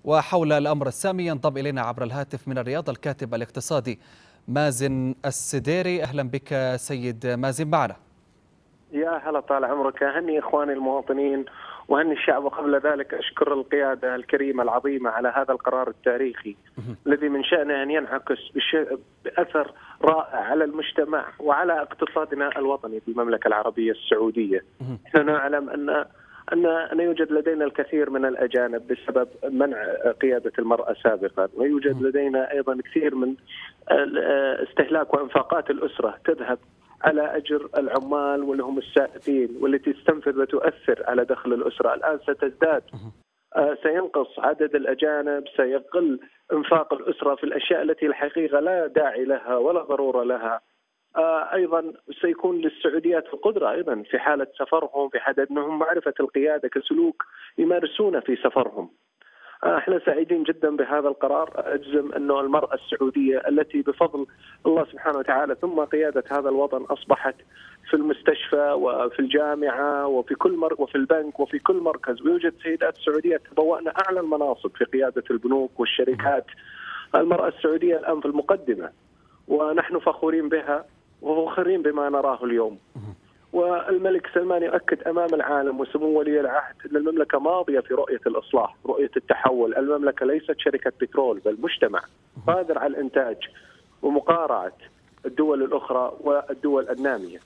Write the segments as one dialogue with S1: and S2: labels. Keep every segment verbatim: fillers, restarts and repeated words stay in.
S1: وحول الأمر السامي ينضم إلينا عبر الهاتف من الرياض الكاتب الاقتصادي مازن السديري. أهلا بك سيد مازن معنا.
S2: يا هلا، طال عمرك. أهني إخواني المواطنين وأهني الشعب، وقبل ذلك أشكر القيادة الكريمة العظيمة على هذا القرار التاريخي الذي من شأنه أن ينعكس بأثر رائع على المجتمع وعلى اقتصادنا الوطني في المملكة العربية السعودية. نحن نعلم أن أن أن يوجد لدينا الكثير من الأجانب بسبب منع قيادة المرأة سابقا، ويوجد لدينا أيضا كثير من استهلاك وإنفاقات الأسرة تذهب على أجر العمال واللي هم السائقين، والتي تستنفذ وتؤثر على دخل الأسرة. الآن ستزداد، سينقص عدد الأجانب، سيقل إنفاق الأسرة في الأشياء التي الحقيقة لا داعي لها ولا ضرورة لها. أيضا سيكون للسعوديات القدرة أيضا في حالة سفرهم، في حالة أنهم معرفة القيادة كسلوك يمارسونه في سفرهم. احنا سعيدين جدا بهذا القرار. اجزم انه المرأة السعودية التي بفضل الله سبحانه وتعالى ثم قيادة هذا الوطن اصبحت في المستشفى وفي الجامعة وفي كل مر وفي البنك وفي كل مركز، ويوجد سيدات سعوديات تبوأن اعلى المناصب في قيادة البنوك والشركات. المرأة السعودية الان في المقدمة، ونحن فخورين بها وفخورين بما نراه اليوم. والملك سلمان يؤكد أمام العالم وسمو ولي العهد أن المملكة ماضية في رؤية الإصلاح، رؤية التحول. المملكة ليست شركة بترول بل مجتمع قادر على الإنتاج ومقارعة الدول الأخرى والدول النامية.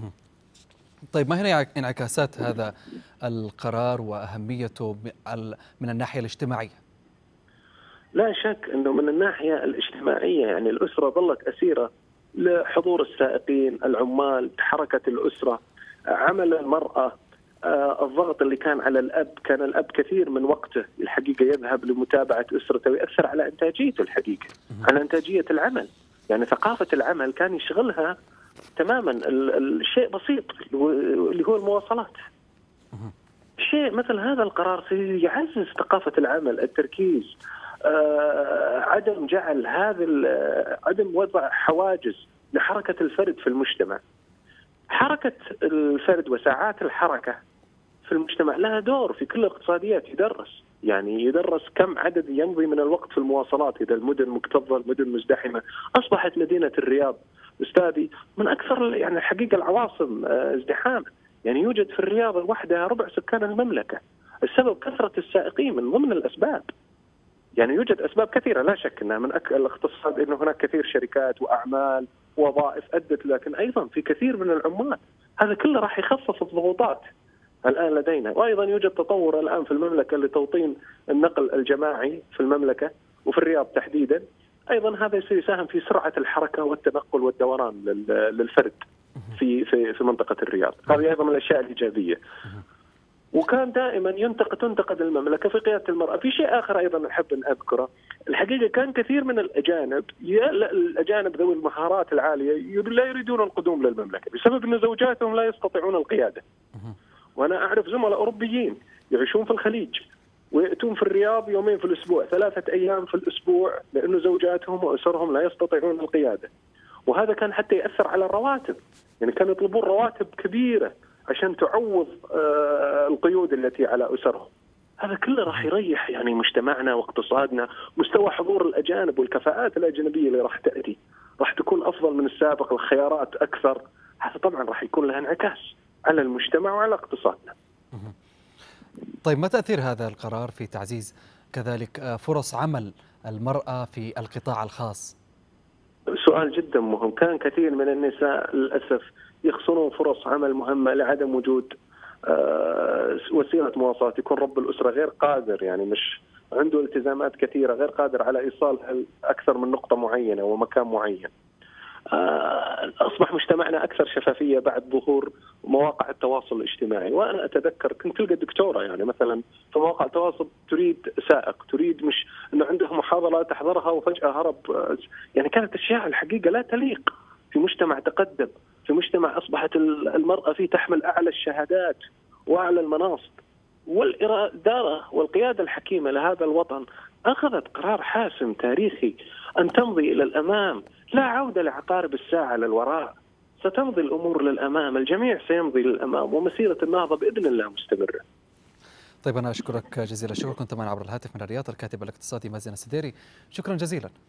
S1: طيب، ما هي انعكاسات هذا القرار وأهميته من الناحية الاجتماعية؟
S2: لا شك أنه من الناحية الاجتماعية يعني الأسرة ظلت أسيرة لحضور السائقين، العمال، حركة الأسرة، عمل المرأة، الضغط اللي كان على الأب. كان الأب كثير من وقته الحقيقة يذهب لمتابعة أسرته ويأثر على إنتاجيته الحقيقة، على إنتاجية العمل. يعني ثقافة العمل كان يشغلها تماما الشيء بسيط اللي هو المواصلات. شيء مثل هذا القرار سيعزز ثقافة العمل، التركيز، آه عدم جعل هذا عدم وضع حواجز لحركة الفرد في المجتمع. حركة الفرد وساعات الحركة في المجتمع لها دور في كل الاقتصاديات. يدرس يعني يدرس كم عدد يمضي من الوقت في المواصلات. إذا المدن مكتظة، المدن مزدحمة. أصبحت مدينة الرياض أستاذي من أكثر يعني الحقيقة العواصم ازدحاما. يعني يوجد في الرياض وحدها ربع سكان المملكة. السبب كثرة السائقين من ضمن الأسباب. يعني يوجد أسباب كثيرة لا شك أنها من أك... الاقتصاد، أنه هناك كثير شركات وأعمال ووظائف أدت، لكن أيضا في كثير من العمال. هذا كله راح يخفف الضغوطات الآن لدينا. وأيضا يوجد تطور الآن في المملكة لتوطين النقل الجماعي في المملكة وفي الرياض تحديدا. أيضا هذا سيساهم في سرعة الحركة والتنقل والدوران للفرد في في في منطقة الرياض. هذه أيضا من الأشياء الإيجابية. وكان دائما ينتقد تنتقد المملكة في قيادة المرأة. في شيء آخر أيضا أحب أن أذكره، الحقيقة كان كثير من الأجانب الأجانب ذوي المهارات العالية لا يريدون القدوم للمملكة بسبب أن زوجاتهم لا يستطيعون القيادة. وأنا أعرف زملاء أوروبيين يعيشون في الخليج ويأتون في الرياض يومين في الأسبوع، ثلاثة أيام في الأسبوع، لأن زوجاتهم وأسرهم لا يستطيعون القيادة. وهذا كان حتى يأثر على الرواتب. يعني كانوا يطلبون رواتب كبيرة عشان تعوض القيود التي على أسرهم. هذا كله راح يريح يعني مجتمعنا واقتصادنا. مستوى حضور الأجانب والكفاءات الأجنبية اللي راح تأتي راح تكون أفضل من السابق، الخيارات أكثر. هذا طبعا راح يكون له انعكاس على المجتمع وعلى اقتصادنا.
S1: طيب، ما تأثير هذا القرار في تعزيز كذلك فرص عمل المرأة في القطاع الخاص؟
S2: سؤال جدا مهم. كان كثير من النساء للأسف يخسرون فرص عمل مهمة لعدم وجود وسيلة مواصلات. يكون رب الأسرة غير قادر، يعني مش عنده التزامات كثيرة، غير قادر على إيصال أكثر من نقطة معينة ومكان معين. أصبح مجتمعنا أكثر شفافية بعد ظهور مواقع التواصل الاجتماعي. وأنا أتذكر كنت تلقى دكتورة يعني مثلا في مواقع التواصل تريد سائق، تريد مش أنه عندها محاضرة تحضرها وفجأة هرب. يعني كانت أشياء الحقيقة لا تليق في مجتمع تقدم، في مجتمع أصبحت المرأة فيه تحمل أعلى الشهادات وأعلى المناصب. والإدارة والقيادة الحكيمة لهذا الوطن أخذت قرار حاسم تاريخي أن تمضي إلى الأمام، لا عودة لعقارب الساعة للوراء. ستمضي الأمور للأمام، الجميع سيمضي للأمام، ومسيرة النهضة بإذن الله مستمرة.
S1: طيب أنا أشكرك جزيل الشكر، كنت معنا عبر الهاتف من الرياض الكاتب الاقتصادي مازن السديري، شكرا جزيلا.